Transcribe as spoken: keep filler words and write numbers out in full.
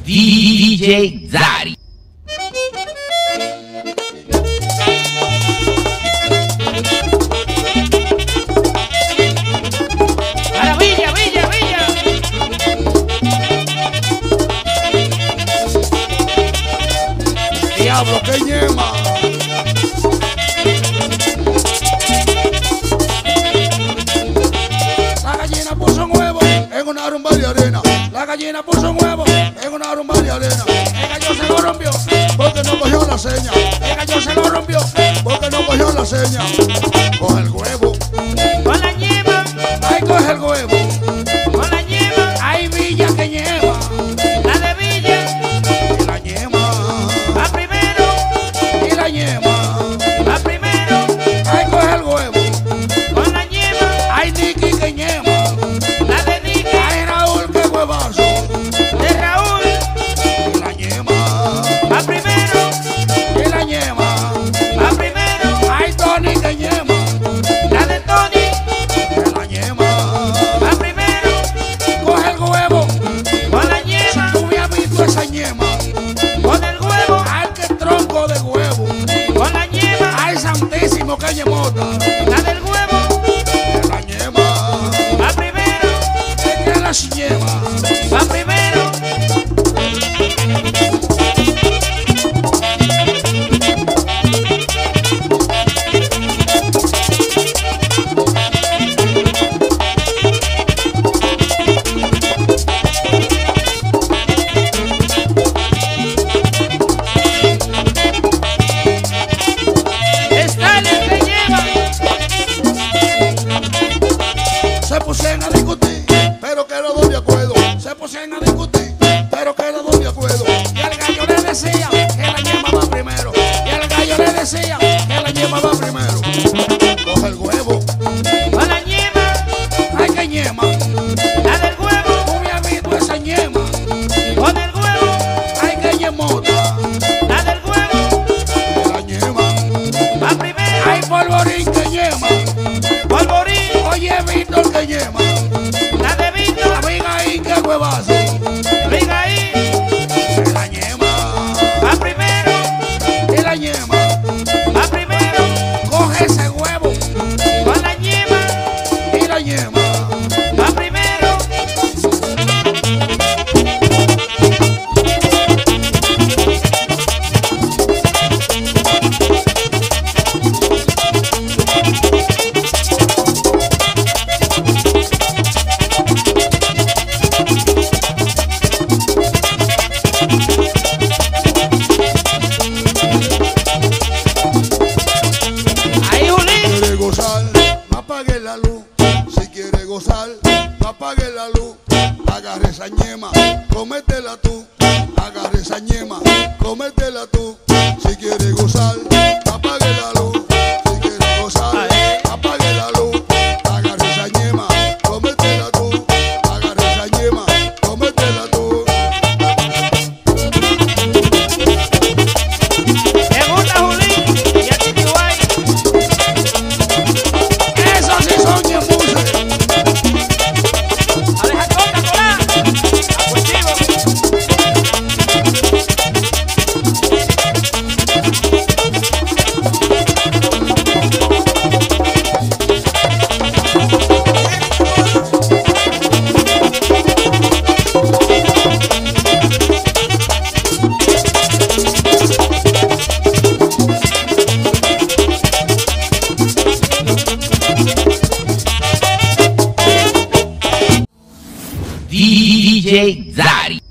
D J Zari. Maravilla, Villa, Villa. Diablo, qué ñema. La gallina puso un huevo en una rumba de arena. La gallina puso un huevo en una rumba de arena. El gallo se lo rompió porque no cogió la seña. El gallo se lo rompió porque no cogió la seña. Coge el huevo. Con la ñema, Ay, coge el huevo. con la ñema. Ay, Villa, que ñema. La de Villa, Y la ñema. va primero, Y la ñema. va primero. Ay, coge el huevo. Con la ñema, Ay, Niki, que ñema. la de Nicky, Ay, Raúl, que huevazo. de Raúl, Y la ñema. va primero, Y la ñema. va primero. Ay, Tony, que ñema. La de Tony, Y la ñema. va primero. Coge el huevo. Con la ñema, Tú me has visto esa ñema. con el huevo, Ay, qué tronco de huevo. con la ñema, Ay, santísimo, que ñemota. la del huevo, Y la ñema. va primero, Es que la ñema. va primero. Está el que lleva, Se pusieron a discutir, pero quedaron de acuerdo. Se pusieron a discutir, pero quedaron de acuerdo. Y el gallo le decía que la ñema va primero. Y el gallo le decía que la ñema va primero. Coge el huevo. con la ñema, Ay, que ñema. la del huevo, Tú me has visto esa ñema. con el huevo, Ay, que ñemota. la del huevo, Y la ñema. va primero. Ay, polvorín, que ñema. Polvorín, Oye, Víctor, que ñema. la de Víctor, Amiga ahí, que huevazo. venga ahí, Y la ñema. va primero, Y la ñema. va primero. Coge ese huevo. Con la ñema, Y la ñema. va primero. Ahí, Julín. Quiere gozar, no apague la luz. Si quiere gozar, no apague la luz. Agarre esa ñema, cométela tú. Agarre esa ñema, cométela tú. Si quiere gozar, no apague la luz. Si quiere gozar, no apague la luz. Agarre esa ñema, cométela tú. Agarre esa ñema, cométela tú. Me gusta Julín y a Titi Guay. Eso sí son ñemuses. Aleja corta, colá. A cultivo. D J Zari.